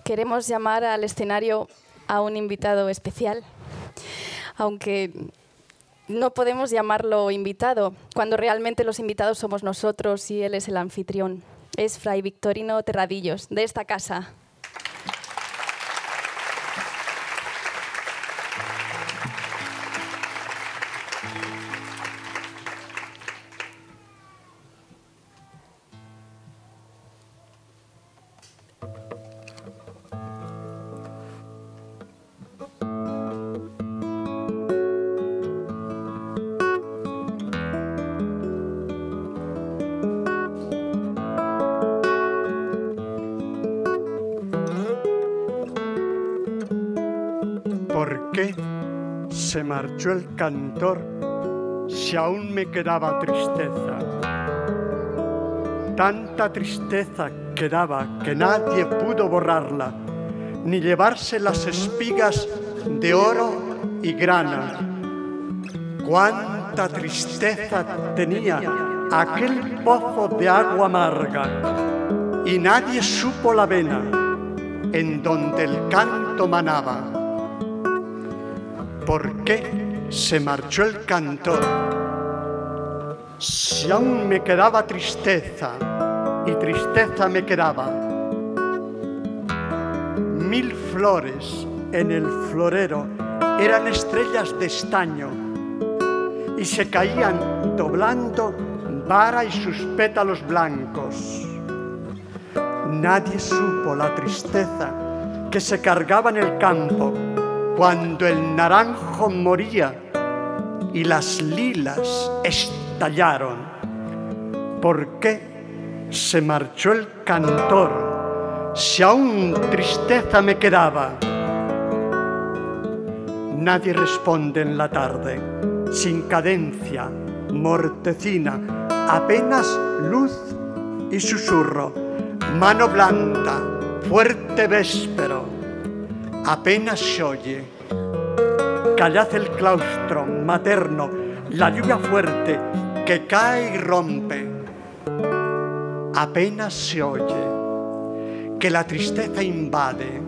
queremos llamar al escenario a un invitado especial, aunque no podemos llamarlo invitado, cuando realmente los invitados somos nosotros y él es el anfitrión. Es Fray Victorino Terradillos, de esta casa. ¿Por qué se marchó el cantor si aún me quedaba tristeza? Tanta tristeza quedaba que nadie pudo borrarla, ni llevarse las espigas de oro y grana. Cuánta tristeza tenía aquel pozo de agua amarga, y nadie supo la vena en donde el canto manaba. ¿Por qué se marchó el cantor si aún me quedaba tristeza y tristeza me quedaba? 1000 flores en el florero eran estrellas de estaño y se caían doblando vara y sus pétalos blancos. Nadie supo la tristeza que se cargaba en el campo cuando el naranjo moría y las lilas estallaron. ¿Por qué se marchó el cantor si aún tristeza me quedaba? Nadie responde en la tarde, sin cadencia, mortecina, apenas luz y susurro, mano blanda, fuerte véspero. Apenas se oye, callad el claustro materno, la lluvia fuerte que cae y rompe. Apenas se oye, que la tristeza invade.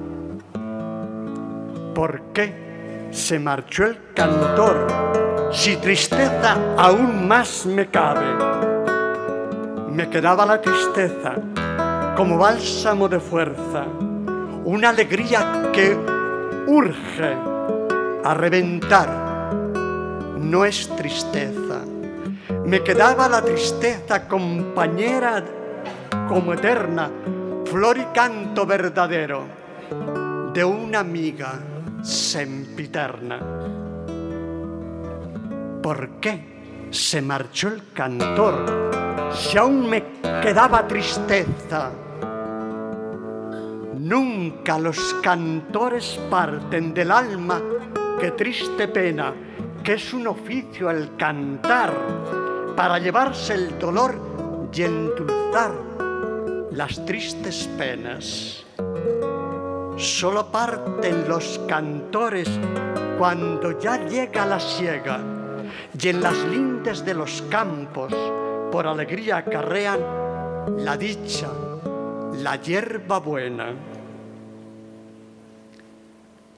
¿Por qué se marchó el cantor si tristeza aún más me cabe? Me quedaba la tristeza como bálsamo de fuerza, una alegría que urge a reventar. No es tristeza. Me quedaba la tristeza compañera como eterna, flor y canto verdadero de una amiga sempiterna. ¿Por qué se marchó el cantor si aún me quedaba tristeza? Nunca los cantores parten del alma, qué triste pena, que es un oficio el cantar, para llevarse el dolor y endulzar las tristes penas. Solo parten los cantores cuando ya llega la siega, y en las lindes de los campos por alegría acarrean la dicha, la hierba buena.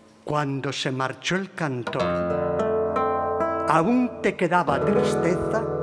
Cuando se marchó el cantor, ¿aún te quedaba tristeza?